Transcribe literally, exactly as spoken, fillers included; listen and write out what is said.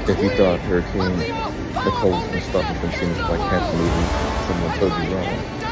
If you thought Hurricane Nicole was going to stop you from seeing the Black Panther movie, someone told you wrong.